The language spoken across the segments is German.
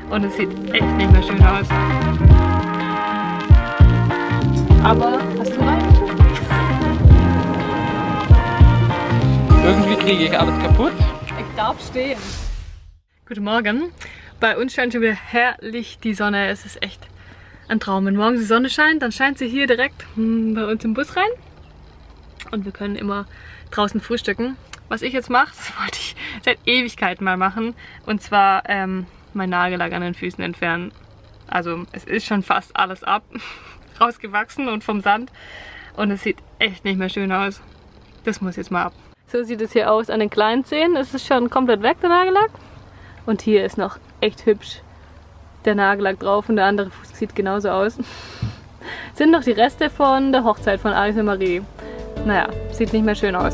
und es sieht echt nicht mehr schön aus. Aber hast du reingeschissen? Irgendwie kriege ich alles kaputt. Ich darf stehen. Guten Morgen. Bei uns scheint schon wieder herrlich die Sonne. Es ist echt ein Traum. Wenn morgens die Sonne scheint, dann scheint sie hier direkt bei uns im Bus rein. Und wir können immer draußen frühstücken. Was ich jetzt mache, das wollte ich seit Ewigkeiten mal machen. Und zwar mein Nagellack an den Füßen entfernen. Also es ist schon fast alles ab. Rausgewachsen und vom Sand. Und es sieht echt nicht mehr schön aus. Das muss jetzt mal ab. So sieht es hier aus an den kleinen Zehen. Es ist schon komplett weg, der Nagellack. Und hier ist noch echt hübsch der Nagellack drauf und der andere Fuß sieht genauso aus. Sind noch die Reste von der Hochzeit von Alex und Marie. Naja, sieht nicht mehr schön aus.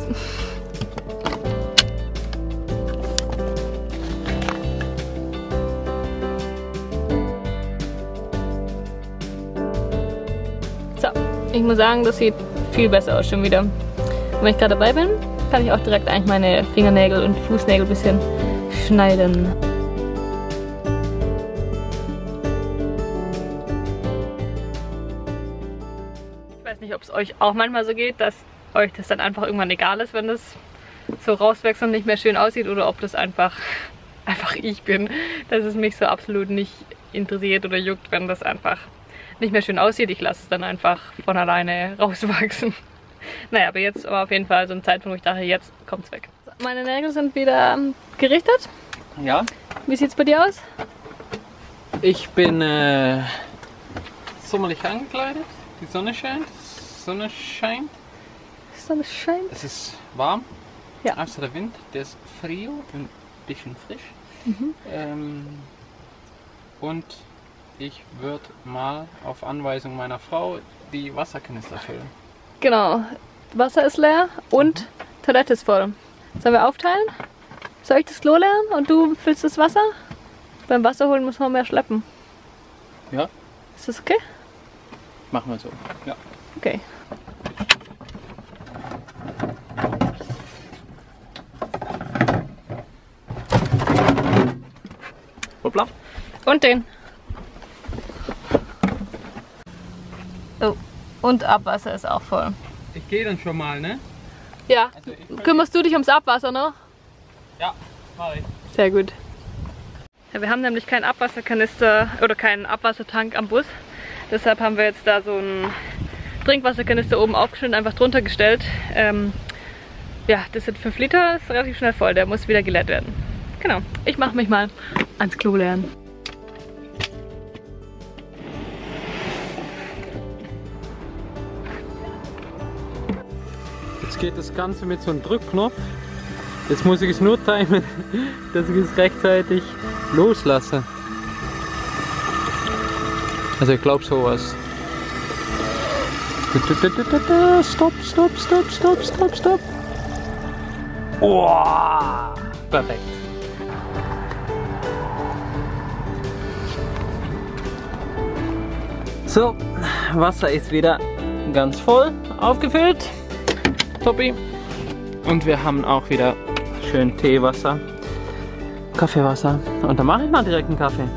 So, ich muss sagen, das sieht viel besser aus schon wieder. Und wenn ich gerade dabei bin, kann ich auch direkt eigentlich meine Fingernägel und Fußnägel ein bisschen schneiden. Ich weiß nicht, ob es euch auch manchmal so geht, dass euch das dann einfach irgendwann egal ist, wenn das so rauswächst und nicht mehr schön aussieht, oder ob das einfach ich bin, dass es mich so absolut nicht interessiert oder juckt, wenn das einfach nicht mehr schön aussieht. Ich lasse es dann einfach von alleine rauswachsen. Naja, aber jetzt war auf jeden Fall so ein Zeitpunkt, wo ich dachte, jetzt kommt's weg. Meine Nägel sind wieder gerichtet. Ja. Wie sieht's bei dir aus? Ich bin sommerlich angekleidet. Die Sonne scheint. Sonne scheint. Sonne scheint. Es ist warm. Ja. Außer der Wind, der ist frio, ein bisschen frisch. Und ich würde mal auf Anweisung meiner Frau die Wasserkanister füllen. Genau. Wasser ist leer und Toilette ist voll. Sollen wir aufteilen? Soll ich das Klo leeren und du füllst das Wasser? Beim Wasser holen muss man mehr schleppen. Ja, Ist das okay? machen wir so. Ja. Okay. Hoppla. Und den. Oh. Und Abwasser ist auch voll. Ich gehe dann schon mal, ne? Ja. Also ich Kümmerst du dich ums Abwasser noch? Ja, mache ich. Sehr gut. Ja, wir haben nämlich keinen Abwasserkanister oder keinen Abwassertank am Bus. Deshalb haben wir jetzt da so einen Trinkwasserkanister oben aufgeschnitten, einfach drunter gestellt. Ja, das sind 5 Liter, ist relativ schnell voll. Der muss wieder geleert werden. Genau. Ich mache mich mal ans Klo leeren. Jetzt geht das Ganze mit so einem Drückknopf. Jetzt muss ich es nur timen, dass ich es rechtzeitig loslasse. Also ich glaube sowas. Stopp, stopp, stopp, stopp, stopp, stopp. Oh, perfekt. So, Wasser ist wieder ganz voll aufgefüllt. Toppi. Und wir haben auch wieder schön Teewasser, Kaffeewasser. Und dann mache ich mal direkt einen Kaffee.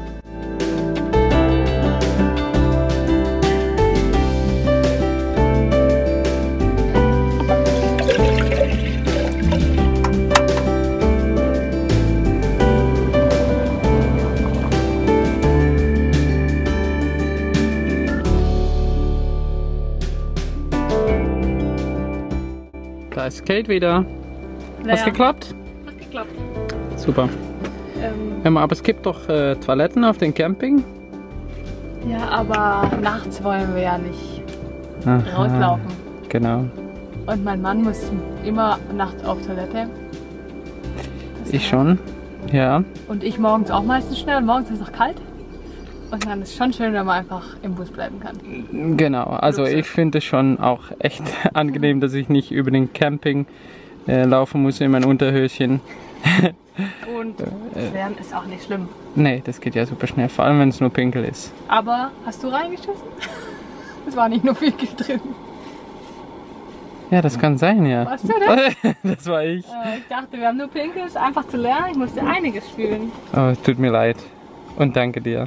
Da ist Kate wieder. Hat's geklappt? Hat geklappt. Super. Aber es gibt doch Toiletten auf dem Camping. Ja, aber nachts wollen wir ja nicht Aha, rauslaufen. Genau. Und mein Mann muss immer nachts auf Toilette. Ich schon. Ja. Und ich morgens auch meistens schnell. Und morgens ist es auch kalt. Und dann ist es schon schön, wenn man einfach im Bus bleiben kann. Genau. Also ich finde es schon auch echt angenehm, dass ich nicht über den Camping laufen muss in mein Unterhöschen. Und das Lernen ist auch nicht schlimm. Nee, das geht ja super schnell, vor allem wenn es nur Pinkel ist. Aber hast du reingeschissen? Es war nicht nur Pinkel drin. Ja, das kann sein, ja. Warst du das? Das war ich. Ich dachte, wir haben nur Pinkel, ist einfach zu lernen. Ich musste einiges spülen. Oh, tut mir leid. Und danke dir.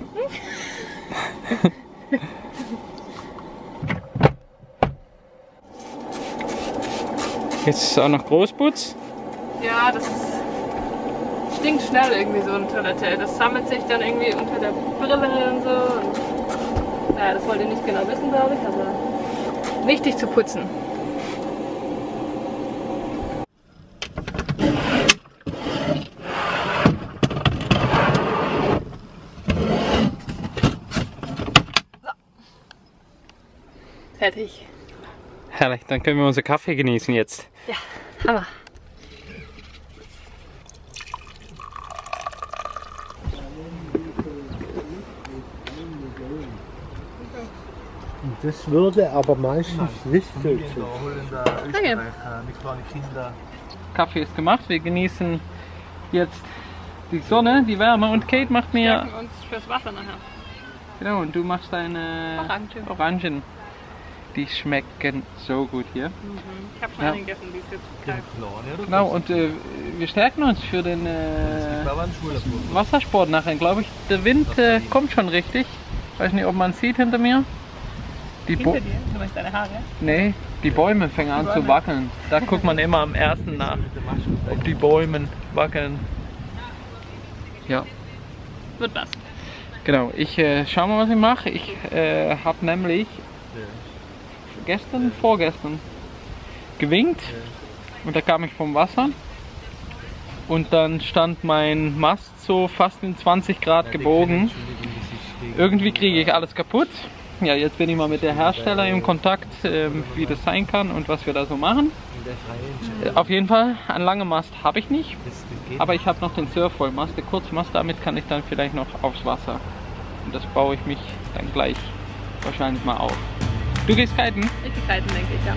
Jetzt ist auch noch Großputz. Ja, das stinkt schnell irgendwie so eine Toilette. Das sammelt sich dann irgendwie unter der Brille und so. Und, naja, das wollt ihr nicht genau wissen, glaube ich, aber wichtig zu putzen. Fertig. Herrlich, dann können wir unseren Kaffee genießen jetzt. Ja, Hammer. Das würde aber meistens nicht so sein. Danke. Kaffee ist gemacht, wir genießen jetzt die Sonne, die Wärme und Kate macht mir... Wir uns fürs Wasser nachher. Genau, und du machst deine Orangen. Die schmecken so gut hier. Ich habe schon eine gegessen, die ist jetzt kalt. Genau, und wir stärken uns für den Wassersport nachher, glaube ich. Der Wind kommt schon richtig. Weiß nicht, ob man sieht hinter mir. Hinter dir? Du meinst deine Haare? Nee, die Bäume fangen an zu wackeln. Da guckt man immer am ersten nach, ob die Bäume wackeln. Ja. Wird was. Genau, ich schau mal, was ich mache. Ich habe nämlich vorgestern gewinkt und da kam ich vom Wasser und dann stand mein Mast so fast in 20 Grad gebogen. Irgendwie kriege ich alles kaputt. Ja, jetzt bin ich mal mit der Hersteller in Kontakt, wie das sein kann und was wir da so machen. Auf jeden Fall, einen langen Mast habe ich nicht, aber ich habe noch den Surfvollmast, der Kurzmast, damit kann ich dann vielleicht noch aufs Wasser. Und das baue ich mich dann gleich wahrscheinlich mal auf. Du gehst kiten? Ich gehe kiten, denke ich, ja.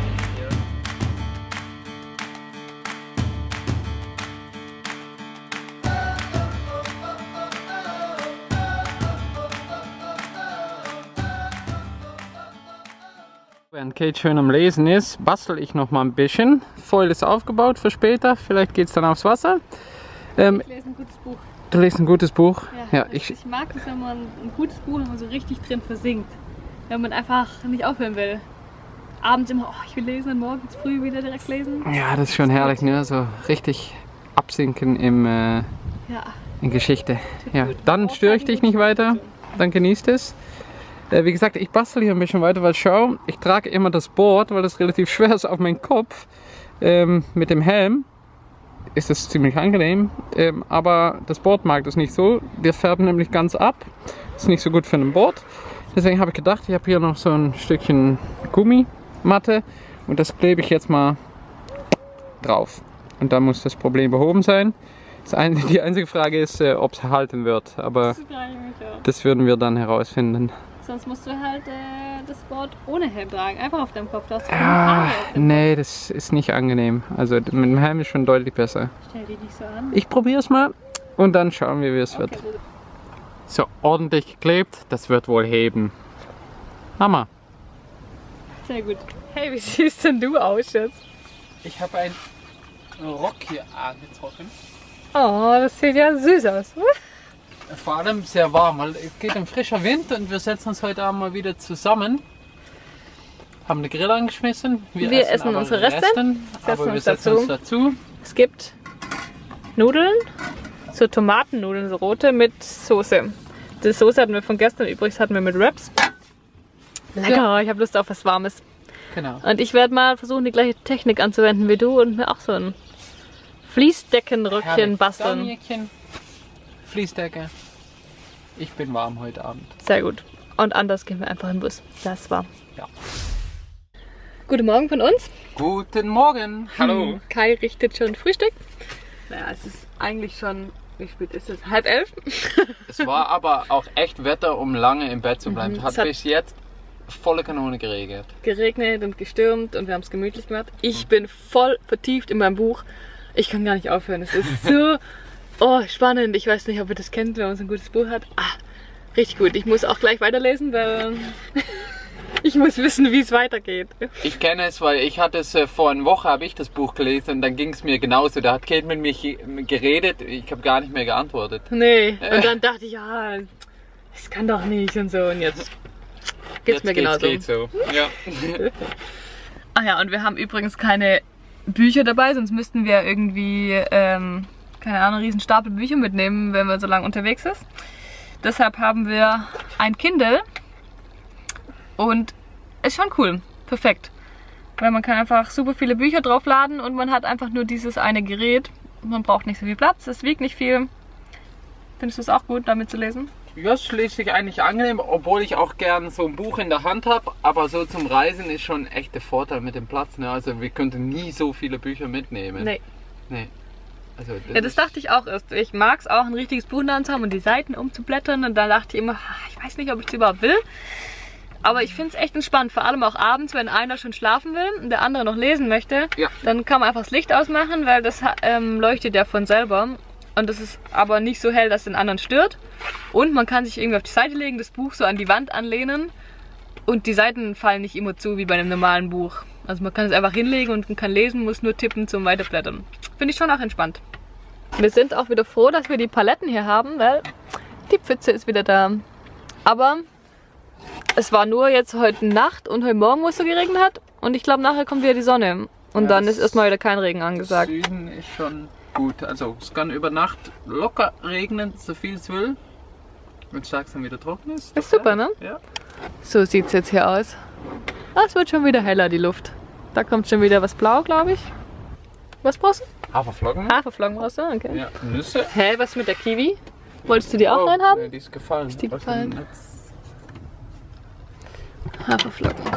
Während Kate schön am Lesen ist, bastel ich noch mal ein bisschen. Foil ist aufgebaut für später, vielleicht geht es dann aufs Wasser. Ich lese ein gutes Buch. Du liest ein gutes Buch? Ja, ich mag es, wenn man ein gutes Buch immer so richtig drin versinkt. Wenn man einfach nicht aufhören will. Abends immer, oh, ich will lesen und morgens früh wieder direkt lesen. Ja, das ist schon herrlich, ne? So richtig absinken in Geschichte. Ja, dann störe ich dich nicht weiter, dann genießt es. Wie gesagt, ich bastel hier ein bisschen weiter, weil schau, ich trage immer das Board, weil das relativ schwer ist auf meinen Kopf. Mit dem Helm ist das ziemlich angenehm, aber das Board mag das nicht so. Wir färben nämlich ganz ab, ist nicht so gut für ein Board. Deswegen habe ich gedacht, ich habe hier noch so ein Stückchen Gummimatte und das klebe ich jetzt mal drauf. Und dann muss das Problem behoben sein. Die einzige Frage ist, ob es halten wird, aber das würden wir dann herausfinden. Sonst musst du halt das Board ohne Helm tragen, einfach auf deinem Kopf. Nee, das ist nicht angenehm. Also mit dem Helm ist schon deutlich besser. Stell dich nicht so an. Ich probiere es mal und dann schauen wir, wie es wird. So, ordentlich geklebt, das wird wohl heben. Hammer. Sehr gut. Hey, wie siehst denn du aus jetzt? Ich habe einen Rock hier angezogen. Oh, das sieht ja süß aus. Vor allem sehr warm, weil es geht ein frischer Wind und wir setzen uns heute Abend mal wieder zusammen. Haben eine Grill angeschmissen. Wir essen unsere Reste, aber wir setzen uns dazu. Es gibt Nudeln, so Tomatennudeln, so rote mit Soße. Die Soße hatten wir von gestern, übrigens hatten wir mit Wraps. Lecker, ja. Ich habe Lust auf was Warmes. Genau. Und ich werde mal versuchen, die gleiche Technik anzuwenden wie du und mir auch so ein Fließdeckenröckchen basteln. Danielchen, Fließdecke. Ich bin warm heute Abend. Sehr gut. Und anders gehen wir einfach im Bus. Das war. Ja. Guten Morgen von uns. Guten Morgen. Hallo. Kai richtet schon Frühstück. Naja, es ist eigentlich schon, wie spät ist es? 10:30? Es war aber auch echt Wetter, um lange im Bett zu bleiben. Hat bis jetzt volle Kanone geregnet. Geregnet und gestürmt und wir haben es gemütlich gemacht. Ich bin voll vertieft in meinem Buch. Ich kann gar nicht aufhören. Es ist so spannend. Ich weiß nicht, ob ihr das kennt, wenn man so ein gutes Buch hat. Richtig gut. Ich muss auch gleich weiterlesen, weil ich muss wissen, wie es weitergeht. Ich kenne es, weil ich hatte es vor einer Woche, habe ich das Buch gelesen und dann ging es mir genauso. Da hat Kate mit mir geredet, ich habe gar nicht mehr geantwortet. Nee, und dann dachte ich, das kann doch nicht und so. Und jetzt geht's mir genauso. Geht's so. Ja. Ach ja, und wir haben übrigens keine Bücher dabei, sonst müssten wir irgendwie, keine Ahnung, einen riesen Stapel Bücher mitnehmen, wenn man so lange unterwegs ist. Deshalb haben wir ein Kindle und ist schon cool, perfekt. Weil man kann einfach super viele Bücher draufladen und man hat einfach nur dieses eine Gerät. Man braucht nicht so viel Platz, es wiegt nicht viel. Findest du es auch gut, damit zu lesen? Ja, es schließt sich eigentlich angenehm, obwohl ich auch gern so ein Buch in der Hand habe. Aber so zum Reisen ist schon echt der Vorteil mit dem Platz. Ne? Also wir könnten nie so viele Bücher mitnehmen. Nee. Also das dachte ich auch erst. Ich mag es auch, ein richtiges Buch in der Hand zu haben und die Seiten umzublättern. Und da dachte ich immer, ich weiß nicht, ob ich es überhaupt will. Aber ich finde es echt entspannt, vor allem auch abends, wenn einer schon schlafen will und der andere noch lesen möchte. Ja. Dann kann man einfach das Licht ausmachen, weil das leuchtet ja von selber. Und das ist aber nicht so hell, dass es den anderen stört. Und man kann sich irgendwie auf die Seite legen, das Buch so an die Wand anlehnen. Und die Seiten fallen nicht immer zu, wie bei einem normalen Buch. Also man kann es einfach hinlegen und man kann lesen, muss nur tippen zum Weiterblättern. Finde ich schon auch entspannt. Wir sind auch wieder froh, dass wir die Paletten hier haben, weil die Pfütze ist wieder da. Aber es war nur jetzt heute Nacht und heute Morgen, wo es so geregnet hat. Und ich glaube, nachher kommt wieder die Sonne. Und ja, dann ist erstmal wieder kein Regen angesagt. Süden ist schon gut. Also es kann über Nacht locker regnen, so viel es will. Wenn es tags dann wieder trocken ist. Ist super, ne? Ja. So sieht es jetzt hier aus. Ah, es wird schon wieder heller, die Luft. Da kommt schon wieder was blau, glaube ich. Was brauchst du? Haferflocken. Haferflocken brauchst du? Okay. Ja, Nüsse. Hä, was mit der Kiwi? Wolltest du die auch reinhaben? Nee, die ist gefallen. Ist die Aus gefallen? dem Netz. Haferflocken.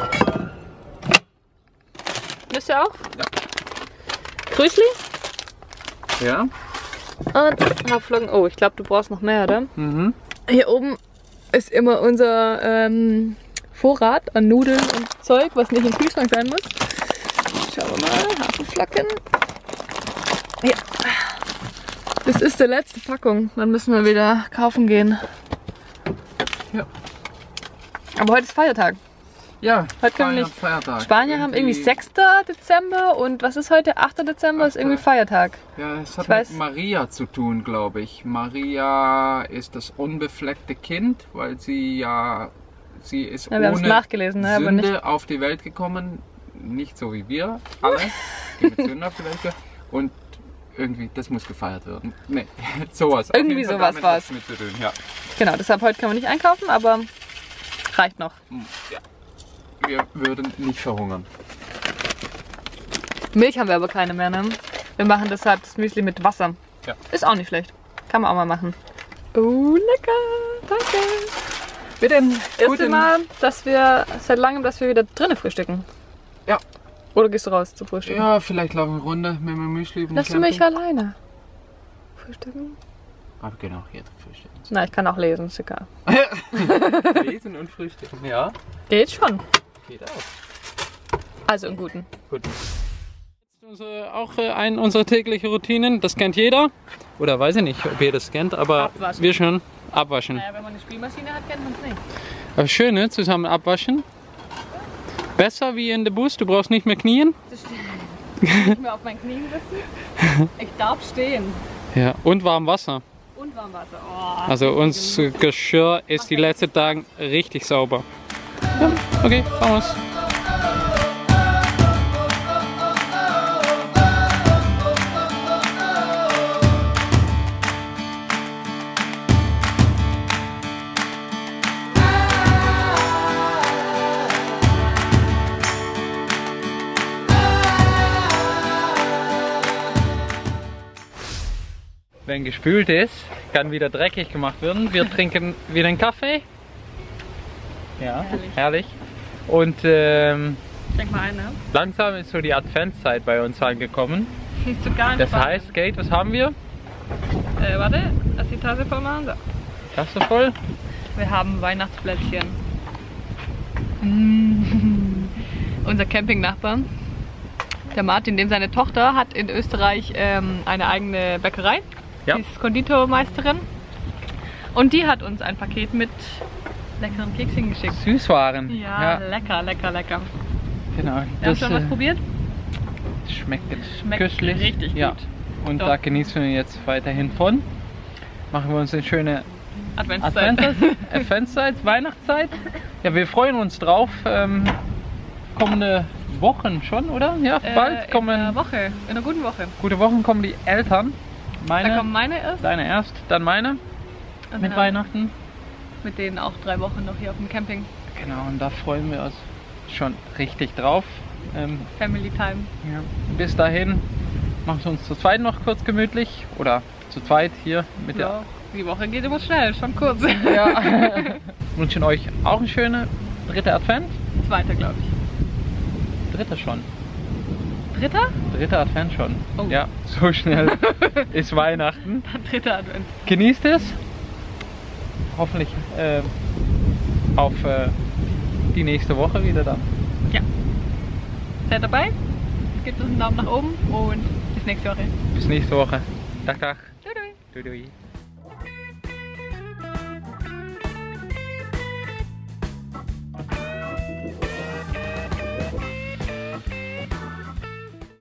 Nüsse auch? Ja. Grüßli? Ja. Und Haferflocken. Oh, ich glaube, du brauchst noch mehr, oder? Mhm. Hier oben ist immer unser Vorrat an Nudeln und Zeug, was nicht im Kühlschrank sein muss. Schauen wir mal. Haferflocken. Ja. Das ist die letzte Packung. Dann müssen wir wieder kaufen gehen. Ja. Aber heute ist Feiertag. Ja, heute können wir nicht. Feiertag. Spanier haben irgendwie 6. Dezember und was ist heute? 8. Dezember ist irgendwie Feiertag. Ja, es hat mit Maria zu tun, glaube ich. Maria ist das unbefleckte Kind, weil sie ist wir ohne nachgelesen, ne? Sünde Aber nicht auf die Welt gekommen. Nicht so wie wir alle, die mit Sünde auf die Welt gekommen. Und irgendwie, das muss gefeiert werden. Nee, sowas. Irgendwie sowas war es. Ja. Genau, deshalb heute können wir nicht einkaufen, aber reicht noch. Ja. Wir würden nicht verhungern. Milch haben wir aber keine mehr, ne? Wir machen deshalb das Müsli mit Wasser. Ja. Ist auch nicht schlecht. Kann man auch mal machen. Oh, lecker! Danke! Wir denn erste Mal, dass wir seit langem, dass wir wieder drinnen frühstücken. Ja. Oder gehst du raus zu frühstücken? Ja, vielleicht laufen wir eine Runde mit meinem Müsli. Lass du mich alleine frühstücken? Aber wir können auch hier frühstücken. Na, ich kann auch lesen, ist egal. Lesen und frühstücken, ja. Geht schon. Geht auch. Also im Guten. Gut. Auch eine unserer täglichen Routinen, das kennt jeder. Oder weiß ich nicht, ob ihr das kennt, aber abwaschen. Wir schon. Abwaschen. Naja, wenn man eine Spülmaschine hat, kennt man es nicht. Aber schön, ne? Zusammen abwaschen. Besser wie in der Bus, du brauchst nicht mehr knien. Das stimmt. Ich muss nicht mehr auf meinen Knien sitzen. Ich darf stehen. Ja, und warm Wasser. Und warm Wasser. Oh, also unser Geschirr ist die letzten Tage richtig sauber. Ja, okay, vamos. Wenn gespült ist, kann wieder dreckig gemacht werden. Wir trinken wieder einen Kaffee. Ja, herrlich. Und Schenk mal ein, ne? langsam ist so die Adventszeit bei uns angekommen. Siehst du gar nicht. Das heißt, Kate, was haben wir? Warte, lass die Tasse voll machen. So. Tasse voll? Wir haben Weihnachtsplätzchen. Unser Campingnachbar, der Martin, dem seine Tochter, hat in Österreich eine eigene Bäckerei. Ja. Die ist Konditormeisterin. Und die hat uns ein Paket mit leckeren Kekschen geschickt. Süßwaren. Ja, lecker, lecker, lecker. Genau. Wir haben schon was probiert? Schmeckt köstlich. Richtig ja. gut. Und Doch. da genießen wir jetzt weiterhin von. Machen wir uns eine schöne Adventszeit. Adventszeit, Weihnachtszeit. Ja, wir freuen uns drauf. Kommende Wochen schon, oder? Ja, bald kommen. In einer guten Woche. Gute Wochen kommen die Eltern. Meine, Da kommen meine erst. deine erst, dann meine. Und Mit dann Weihnachten. Mit denen auch 3 Wochen noch hier auf dem Camping. Genau, und da freuen wir uns schon richtig drauf. Family Time. Ja. Bis dahin machen wir uns zu zweit noch kurz gemütlich. Oder zu zweit hier mit Ja, die Woche geht immer schnell, schon kurz. der. Ja. Wünschen euch auch einen schönen 3. Advent. 2. glaube ich. 3. schon. 3.? 3. Advent schon. Oh. Ja, so schnell ist Weihnachten. 3. Advent. Genießt es. Hoffentlich auf die nächste Woche wieder dann. Ja. Seid dabei? Gebt uns einen Daumen nach oben und bis nächste Woche. Bis nächste Woche. Dag, dag. Tschüss. Doei, doei.